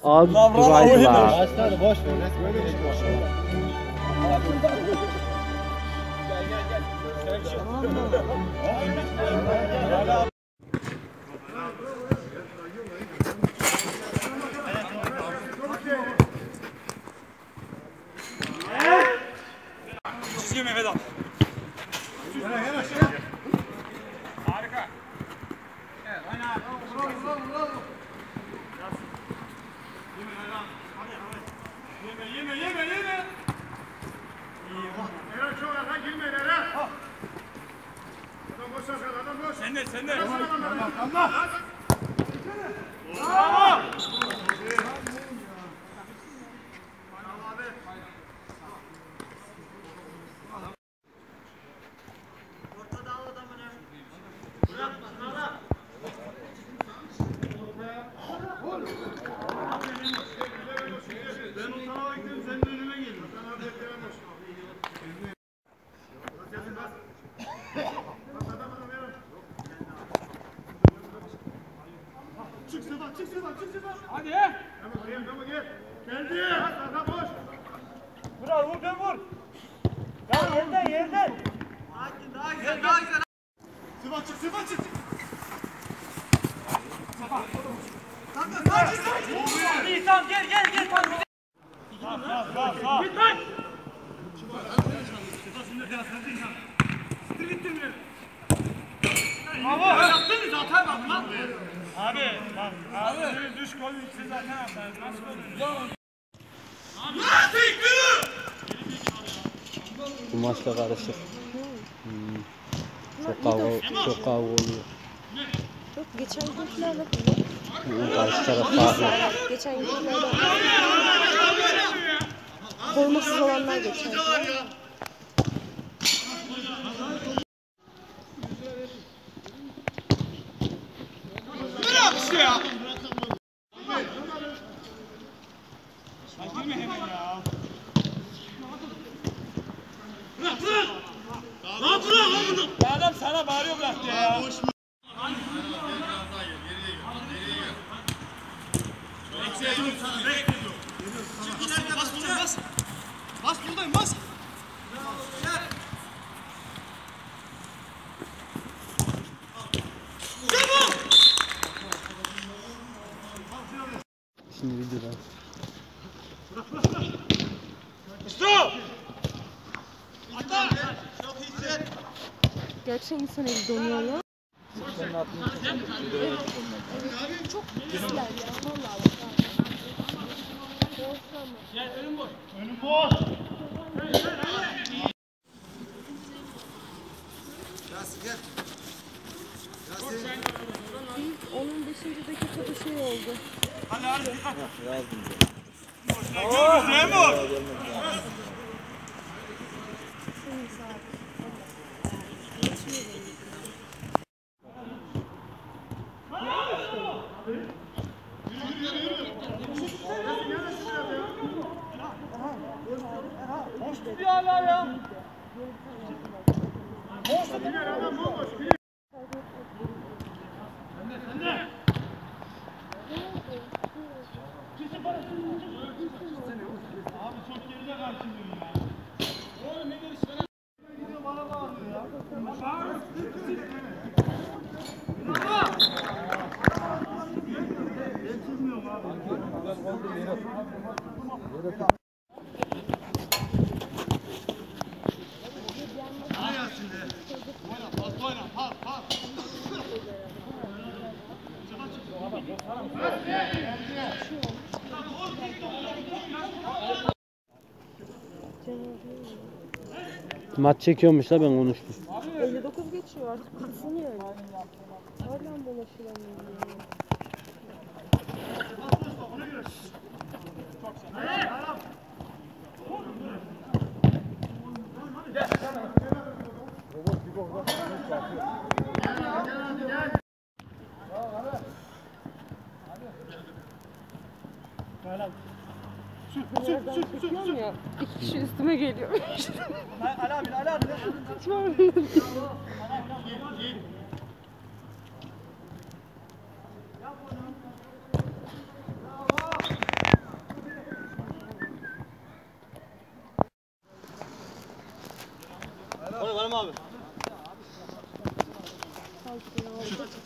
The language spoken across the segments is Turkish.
Abi duraydı la. Başladı boş ver. Resmen böyle boş ver. Çizgi Mehmet abi. Harika. Evet, oyna. Bravo. Yeme. İyi bak. Eren çok arka girme Eren. Adam boş adam boş. Sen de. Tamam. Bravo. Çık Sedat. Hadi. Tamam gel. Geldi. Arka boş. Vur ben vur. Ya yerden. Daha güzel. Sedat çık. İyi tamam gel. Sağ. Git lan. Gittin mi? Bravo. Yaptın zaten bak lan. Abi bak. Abi düş gol siz zaten yaptınız. Nasıl gol? Bu maçta karışır. Çok kavga oluyor. Yok geçen günlerde Karşı taraf farklı. geçen günlerde formasız olanlar geçen. Ya. Girme hemen ya. Bırak bunu. Adam sana bağırıyor bıraktı ya. Bas buradayım bas. Şimdi videoda. Stop! Gerçekten insan eli donuyor ya. Çok pisler ya. Vallahi. Gel önüm boş. Gel. Onun 5. dakikada şey oldu. Hadi. Yazdım. Memur. Boş tutuyor hala ya. Boş tutuyor adam bomboş. Sen de. Abi çok geride karşılıyor ya. Oğlum ne gerisi falan. Gidiyor bana bağırıyor ya. Geçilmiyorum abi. Maç çekiyormuş da ben konuştum. 59 geçiyor artık bitsin yani. Hala bulaşılamıyor. Sür. Ya, 2 kişi üstüme geliyor. Ali abi.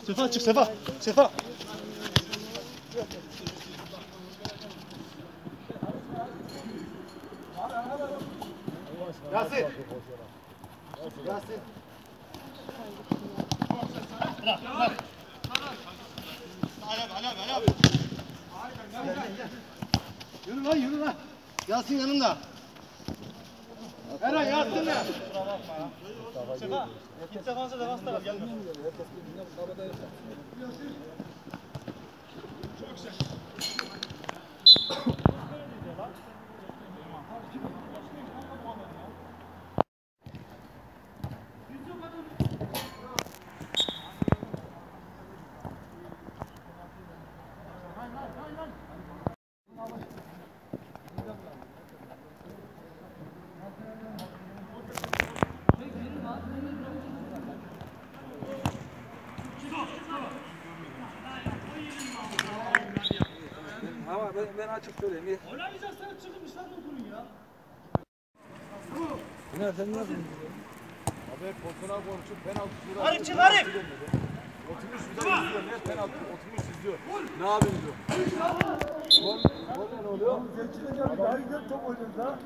Sefa çık Sefa. Sefa. Yasin. Yasin. Yürü lan. Yasin yanımda. Eren Yasin ne? Sefa. Git defansa defans taraf gelme. Ama ben açık söyleyeyim. Oynayacaksanız çıkın dışarıda oturun ya. Güner sen ne yapıyorsun? Abi potuna konuşup penaltı şurada. Arif çık Arif. Oturmuş şurada izliyor. Ne penaltı? Oturmuş izliyor. Ne yapayım diyor. Gol ne oluyor? Daha güzel top oynuyoruz ha.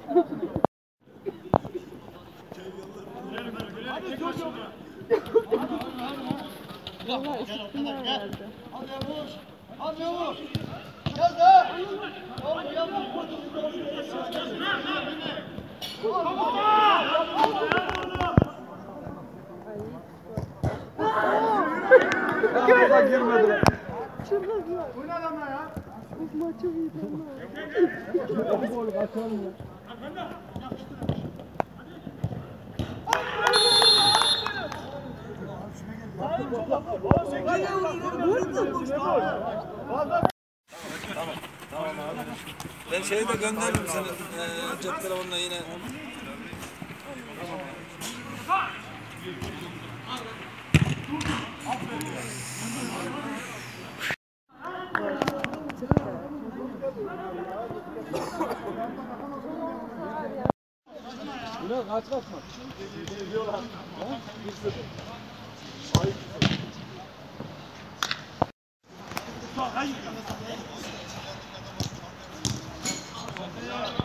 Valla ısıtma herhalde. Hadi Yavuz. Yaz da. Oynar ama ya. Bu maçı videom Ben şeyi de gönderirim seni cep telefonuna yine. Buna kaç mı? Diyorlar. Hayır.